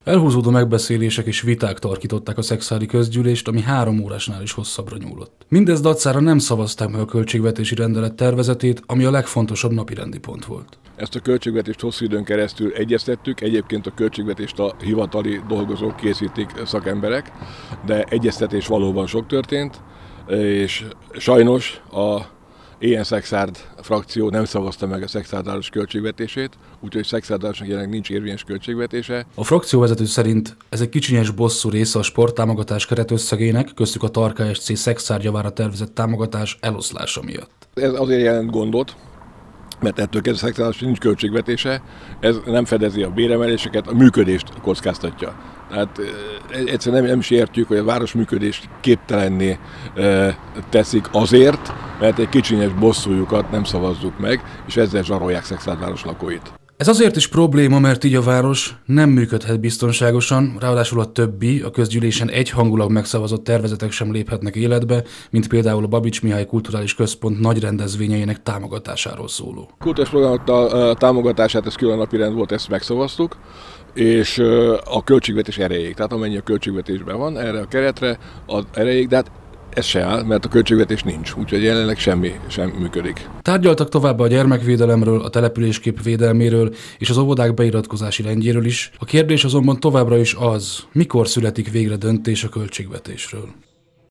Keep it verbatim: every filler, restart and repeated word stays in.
Elhúzódó megbeszélések és viták tarkították a szekszári közgyűlést, ami három órásnál is hosszabbra nyúlott. Mindez dacára nem szavazták meg a költségvetési rendelet tervezetét, ami a legfontosabb napirendi pont volt. Ezt a költségvetést hosszú időn keresztül egyeztettük, egyébként a költségvetést a hivatali dolgozók készítik, szakemberek, de egyeztetés valóban sok történt, és sajnos a Ilyen Szexárd frakció nem szavazta meg a szexárdáros költségvetését, úgyhogy szexárdárosnak jelenleg nincs érvényes költségvetése. A frakcióvezető szerint ez egy kicsinyes bosszú része a sporttámogatás keretösszegének, köztük a Tarka es cé Szexárd javára tervezett támogatás eloszlása miatt. Ez azért jelent gondot, mert ettől kezdve a szexárdárosnak nincs költségvetése, ez nem fedezi a béremeléseket, a működést kockáztatja. Tehát egyszerűen nem, nem is értjük, hogy a város működést képtelenné e, teszik azért, mert egy kicsinyes bosszújukat nem szavazzuk meg, és ezzel zsarolják Szexárdváros lakóit. Ez azért is probléma, mert így a város nem működhet biztonságosan, ráadásul a többi, a közgyűlésen egyhangulag megszavazott tervezetek sem léphetnek életbe, mint például a Babits Mihály Kulturális Központ nagy rendezvényeinek támogatásáról szóló. A kultúrás programok támogatását, ez külön napirend volt, ezt megszavaztuk, és a költségvetés erejéig, tehát amennyi a költségvetésben van, erre a keretre az erejéig, de hát ez se áll, mert a költségvetés nincs, úgyhogy jelenleg semmi sem működik. Tárgyaltak továbbá a gyermekvédelemről, a településkép védelméről és az óvodák beiratkozási rendjéről is. A kérdés azonban továbbra is az, mikor születik végre döntés a költségvetésről.